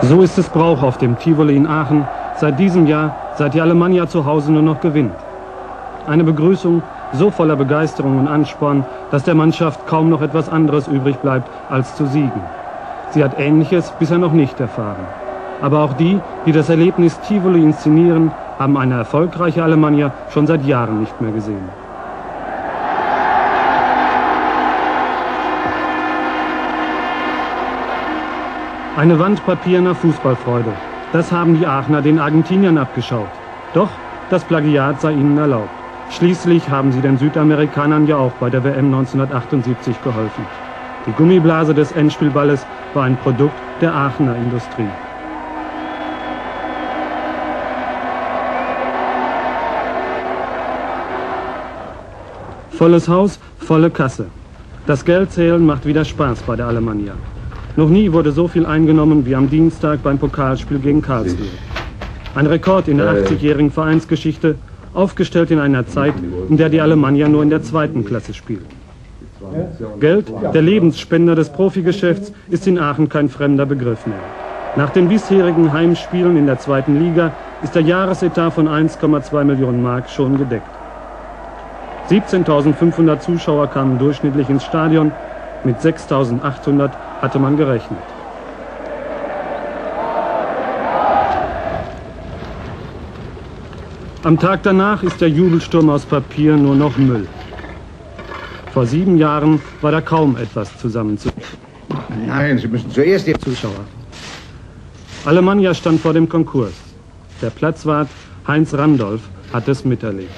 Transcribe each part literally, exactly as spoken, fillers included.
So ist es Brauch auf dem Tivoli in Aachen seit diesem Jahr, seit die Alemannia zu Hause nur noch gewinnt. Eine Begrüßung so voller Begeisterung und Ansporn, dass der Mannschaft kaum noch etwas anderes übrig bleibt, als zu siegen. Sie hat Ähnliches bisher noch nicht erfahren. Aber auch die, die das Erlebnis Tivoli inszenieren, haben eine erfolgreiche Alemannia schon seit Jahren nicht mehr gesehen. Eine Wand papierner Fußballfreude. Das haben die Aachener den Argentiniern abgeschaut. Doch das Plagiat sei ihnen erlaubt. Schließlich haben sie den Südamerikanern ja auch bei der W M neunzehnhundertachtundsiebzig geholfen. Die Gummiblase des Endspielballes war ein Produkt der Aachener Industrie. Volles Haus, volle Kasse. Das Geldzählen macht wieder Spaß bei der Alemannia. Noch nie wurde so viel eingenommen wie am Dienstag beim Pokalspiel gegen Karlsruhe. Ein Rekord in der achtzigjährigen Vereinsgeschichte, aufgestellt in einer Zeit, in der die Alemannia nur in der zweiten Klasse spielt. Geld, der Lebensspender des Profigeschäfts, ist in Aachen kein fremder Begriff mehr. Nach den bisherigen Heimspielen in der zweiten Liga ist der Jahresetat von eins Komma zwei Millionen Mark schon gedeckt. siebzehntausendfünfhundert Zuschauer kamen durchschnittlich ins Stadion, mit sechstausendachthundert hatte man gerechnet. Am Tag danach ist der Jubelsturm aus Papier nur noch Müll. Vor sieben Jahren war da kaum etwas zusammenzubringen. Nein, Sie müssen zuerst die Zuschauer. Alemannia stand vor dem Konkurs. Der Platzwart Heinz Randolph hat es miterlebt.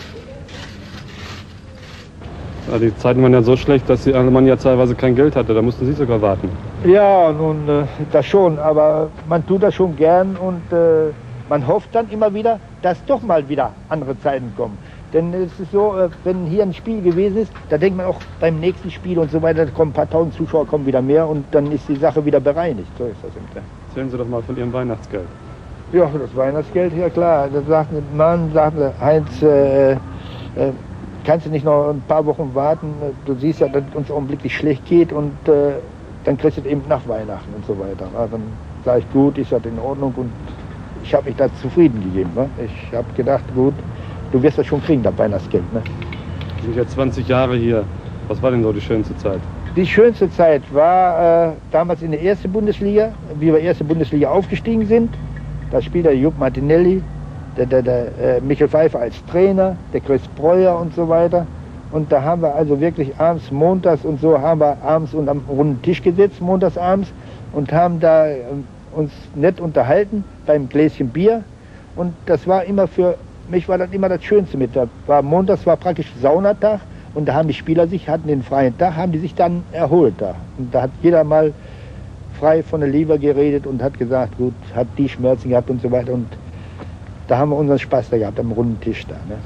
Ja, die Zeiten waren ja so schlecht, dass die Alemannia teilweise kein Geld hatte. Da mussten Sie sogar warten. Ja, nun, äh, das schon. Aber man tut das schon gern und äh, man hofft dann immer wieder, dass doch mal wieder andere Zeiten kommen. Denn es ist so, äh, wenn hier ein Spiel gewesen ist, da denkt man auch beim nächsten Spiel und so weiter, da kommen ein paar tausend Zuschauer, kommen wieder mehr und dann ist die Sache wieder bereinigt. So ist das im Erzählen Sie doch mal von Ihrem Weihnachtsgeld. Ja, das Weihnachtsgeld, ja klar. Da sagt ein Mann, sagt Heinz, äh, äh, kannst du nicht noch ein paar Wochen warten? Du siehst ja, dass es uns augenblicklich schlecht geht und äh, dann kriegst du es eben nach Weihnachten und so weiter. Also dann sage ich, gut, ist das in Ordnung und ich habe mich da zufrieden gegeben. Ne? Ich habe gedacht, gut, du wirst das schon kriegen, das Weihnachtsgeld. Ne? Sie sind ja zwanzig Jahre hier. Was war denn so die schönste Zeit? Die schönste Zeit war äh, damals in der ersten Bundesliga, wie wir erste Bundesliga aufgestiegen sind. Da spielte Jupp Martinelli, der, der, der äh, Michael Pfeiffer als Trainer, der Chris Breuer und so weiter. Und da haben wir also wirklich abends, montags und so, haben wir abends und am runden Tisch gesetzt, montags abends, und haben da äh, uns nett unterhalten beim Gläschen Bier. Und das war immer für mich, war das immer das Schönste mit. Da war montags war praktisch Saunatag und da haben die Spieler sich, hatten den freien Tag, haben die sich dann erholt da. Und da hat jeder mal frei von der Leber geredet und hat gesagt, gut, hat die Schmerzen gehabt und so weiter. Und da haben wir unseren Spaß da gehabt am runden Tisch da. Ne?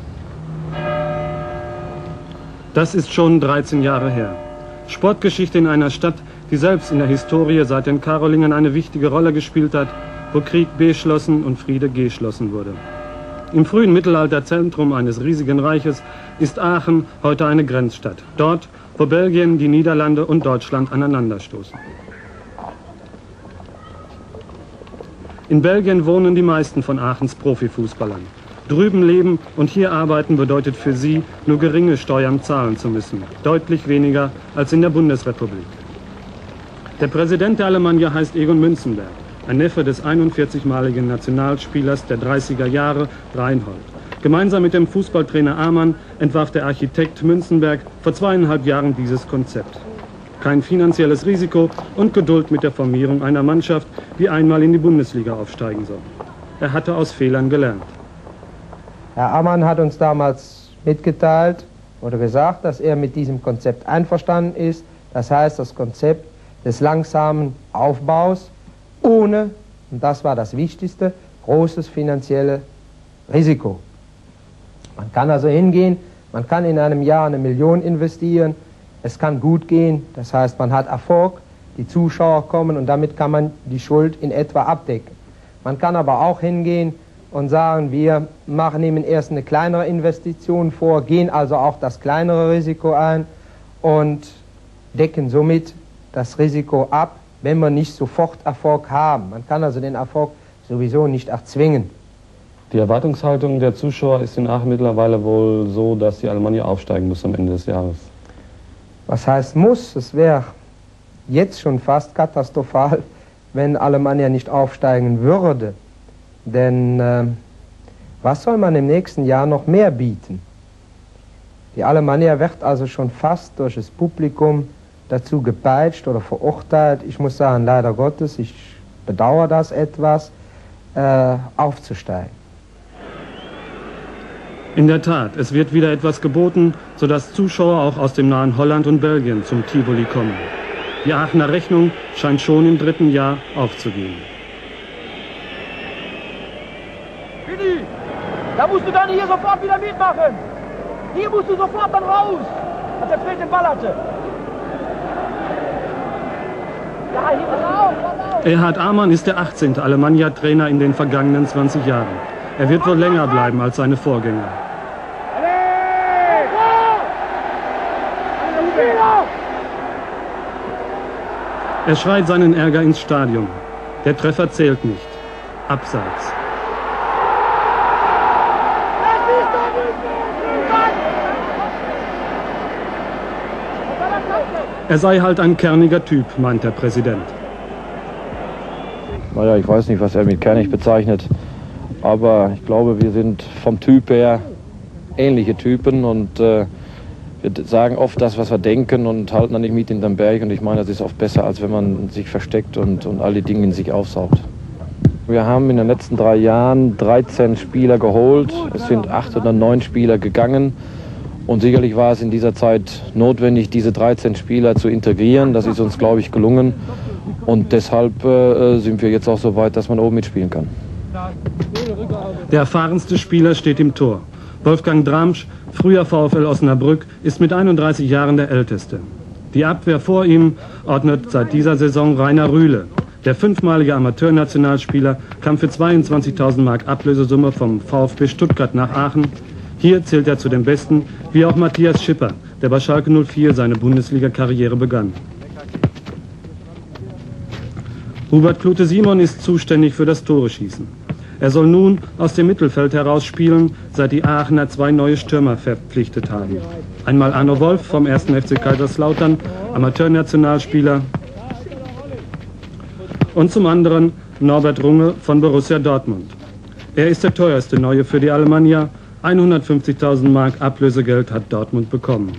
Das ist schon dreizehn Jahre her. Sportgeschichte in einer Stadt, die selbst in der Historie seit den Karolingern eine wichtige Rolle gespielt hat, wo Krieg beschlossen und Friede geschlossen wurde. Im frühen Mittelalter Zentrum eines riesigen Reiches ist Aachen heute eine Grenzstadt. Dort, wo Belgien, die Niederlande und Deutschland aneinanderstoßen. In Belgien wohnen die meisten von Aachens Profifußballern. Drüben leben und hier arbeiten bedeutet für sie, nur geringe Steuern zahlen zu müssen. Deutlich weniger als in der Bundesrepublik. Der Präsident der Alemannia heißt Egon Münzenberg, ein Neffe des einundvierzigmaligen Nationalspielers der dreißiger Jahre, Reinhold. Gemeinsam mit dem Fußballtrainer Amann entwarf der Architekt Münzenberg vor zweieinhalb Jahren dieses Konzept. Kein finanzielles Risiko und Geduld mit der Formierung einer Mannschaft, die einmal in die Bundesliga aufsteigen soll. Er hatte aus Fehlern gelernt. Herr Amann hat uns damals mitgeteilt oder gesagt, dass er mit diesem Konzept einverstanden ist. Das heißt, das Konzept des langsamen Aufbaus ohne, und das war das Wichtigste, großes finanzielles Risiko. Man kann also hingehen, man kann in einem Jahr eine Million investieren, es kann gut gehen, das heißt, man hat Erfolg, die Zuschauer kommen und damit kann man die Schuld in etwa abdecken. Man kann aber auch hingehen und sagen, wir machen, nehmen erst eine kleinere Investition vor, gehen also auch das kleinere Risiko ein und decken somit das Risiko ab wenn wir nicht sofort Erfolg haben. Man kann also den Erfolg sowieso nicht erzwingen. Die Erwartungshaltung der Zuschauer ist in Aachen mittlerweile wohl so, dass die Alemannia aufsteigen muss am Ende des Jahres. Was heißt muss? Es wäre jetzt schon fast katastrophal, wenn Alemannia nicht aufsteigen würde. Denn äh, was soll man im nächsten Jahr noch mehr bieten? Die Alemannia wird also schon fast durch das Publikum dazu gepeitscht oder verurteilt, ich muss sagen, leider Gottes, ich bedauere das etwas, äh, aufzusteigen. In der Tat, es wird wieder etwas geboten, sodass Zuschauer auch aus dem nahen Holland und Belgien zum Tivoli kommen. Die Aachener Rechnung scheint schon im dritten Jahr aufzugehen. Willi, da musst du dann hier sofort wieder mitmachen. Hier musst du sofort dann raus, als der Fred den Ball hatte. Ja, hier raus, raus. Erhard Amann ist der achtzehnte Alemannia-Trainer in den vergangenen zwanzig Jahren. Er wird wohl länger bleiben als seine Vorgänger. Er schreit seinen Ärger ins Stadion. Der Treffer zählt nicht. Abseits. Er sei halt ein kerniger Typ, meint der Präsident. Naja, ich weiß nicht, was er mit kernig bezeichnet, aber ich glaube, wir sind vom Typ her ähnliche Typen und äh, wir sagen oft das, was wir denken und halten dann nicht mit hinterm Berg, und ich meine, das ist oft besser, als wenn man sich versteckt und, und all die Dinge in sich aufsaugt. Wir haben in den letzten drei Jahren dreizehn Spieler geholt, es sind acht oder neun Spieler gegangen. Und sicherlich war es in dieser Zeit notwendig, diese dreizehn Spieler zu integrieren. Das ist uns, glaube ich, gelungen. Und deshalb äh, sind wir jetzt auch so weit, dass man oben mitspielen kann. Der erfahrenste Spieler steht im Tor. Wolfgang Dramsch, früher VfL Osnabrück, ist mit einunddreißig Jahren der Älteste. Die Abwehr vor ihm ordnet seit dieser Saison Rainer Rühle. Der fünfmalige Amateurnationalspieler kam für zweiundzwanzigtausend Mark Ablösesumme vom VfB Stuttgart nach Aachen. Hier zählt er zu den Besten, wie auch Matthias Schipper, der bei Schalke null vier seine Bundesliga-Karriere begann. Hubert Klute-Simon ist zuständig für das Tore-Schießen. Er soll nun aus dem Mittelfeld heraus spielen, seit die Aachener zwei neue Stürmer verpflichtet haben. Einmal Arno Wolf vom ersten F C Kaiserslautern, Amateurnationalspieler, und zum anderen Norbert Runge von Borussia Dortmund. Er ist der teuerste Neue für die Alemannia. hundertfünfzigtausend Mark Ablösegeld hat Dortmund bekommen.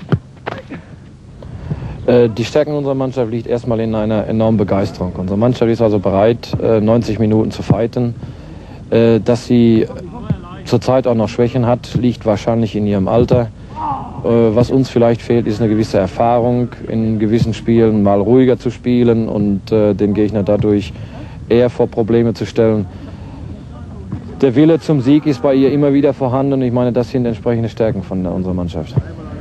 Die Stärke unserer Mannschaft liegt erstmal in einer enormen Begeisterung. Unsere Mannschaft ist also bereit, neunzig Minuten zu fighten. Dass sie zurzeit auch noch Schwächen hat, liegt wahrscheinlich in ihrem Alter. Was uns vielleicht fehlt, ist eine gewisse Erfahrung, in gewissen Spielen mal ruhiger zu spielen und den Gegner dadurch eher vor Probleme zu stellen. Der Wille zum Sieg ist bei ihr immer wieder vorhanden, und ich meine, das sind entsprechende Stärken von unserer Mannschaft.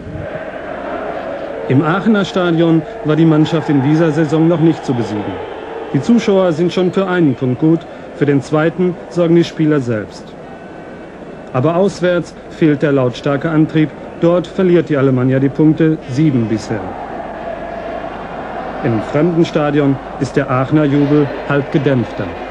Im Aachener Stadion war die Mannschaft in dieser Saison noch nicht zu besiegen. Die Zuschauer sind schon für einen Punkt gut, für den zweiten sorgen die Spieler selbst. Aber auswärts fehlt der lautstarke Antrieb, dort verliert die Alemannia die Punkte, sieben bisher. Im fremden Stadion ist der Aachener Jubel halb gedämpfter.